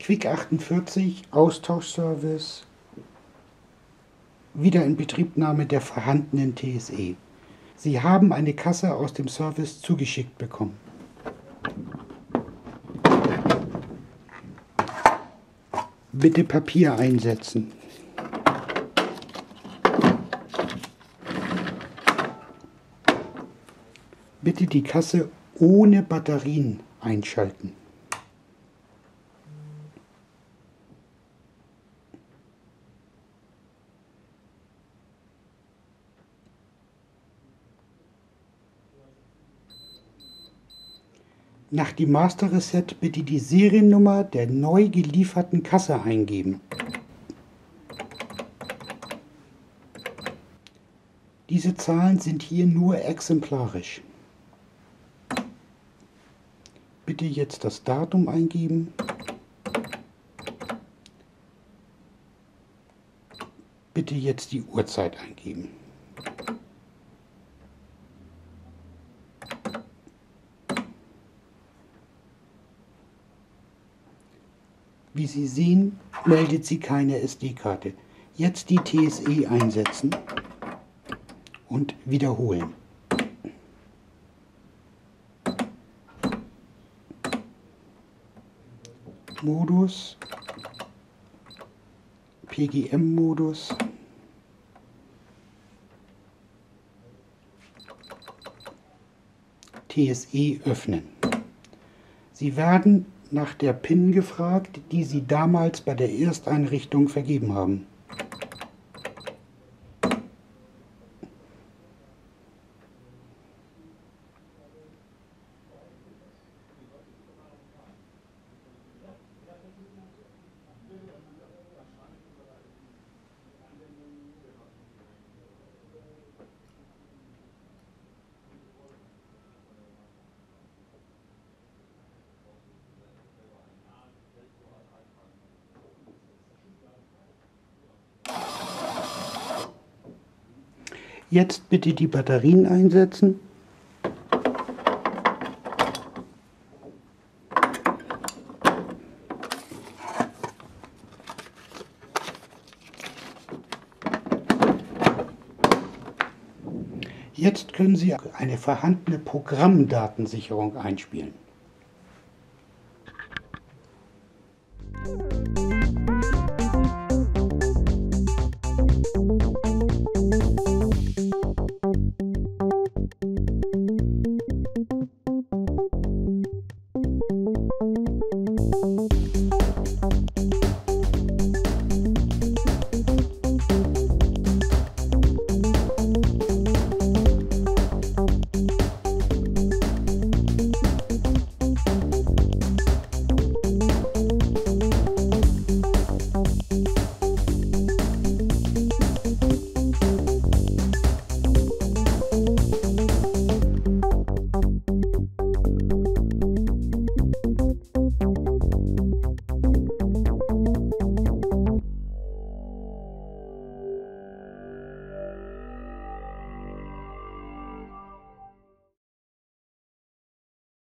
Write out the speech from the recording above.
Quick 48, Austauschservice, Wiederinbetriebnahme der vorhandenen TSE. Sie haben eine Kasse aus dem Service zugeschickt bekommen. Bitte Papier einsetzen. Bitte die Kasse ohne Batterien einschalten. Nach dem Master Reset bitte die Seriennummer der neu gelieferten Kasse eingeben. Diese Zahlen sind hier nur exemplarisch. Bitte jetzt das Datum eingeben. Bitte jetzt die Uhrzeit eingeben. Wie Sie sehen, meldet sie keine SD-Karte. Jetzt die TSE einsetzen und wiederholen. Modus, PGM-Modus, TSE öffnen. Sie werden nach der PIN gefragt, die Sie damals bei der Ersteinrichtung vergeben haben. Jetzt bitte die Batterien einsetzen. Jetzt können Sie eine vorhandene Programmdatensicherung einspielen.